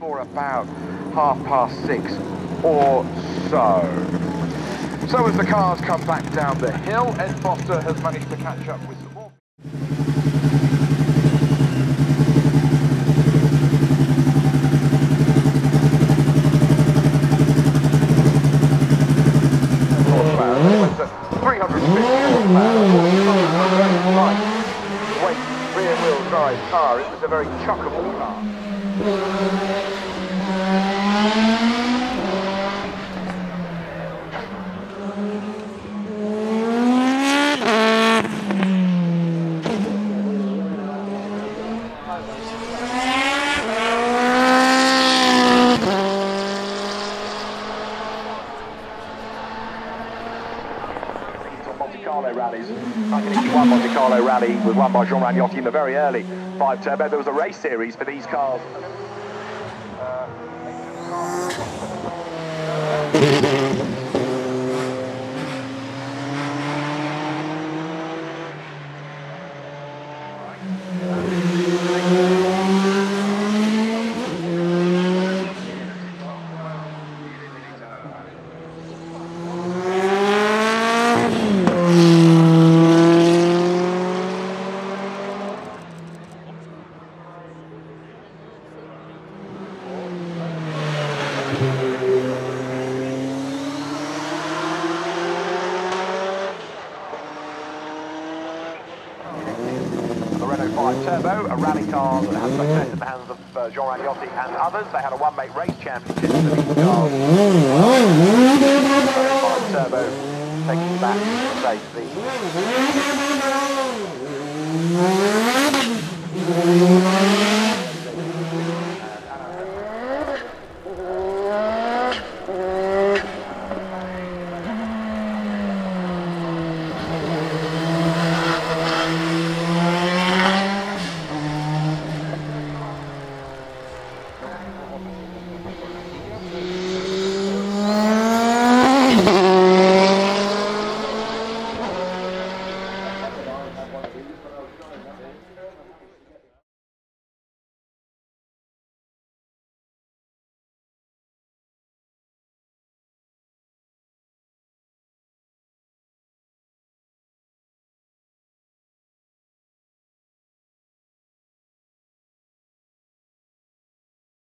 for about 6:30 or so. So as the cars come back down the hill, Ed Foster has managed to catch up with some more. Rear-wheel drive car. It was a very chuckable car. Rallies. 1981 Monte Carlo rally was won by Jean Ragnotti in the very early 5 turbo. There was a race series for these cars. The Renault 5 Turbo, a rally car that had success in the hands of Jean Ragnotti and others. They had a one-make race championship for these cars. Renault 5 Turbo taking back safely.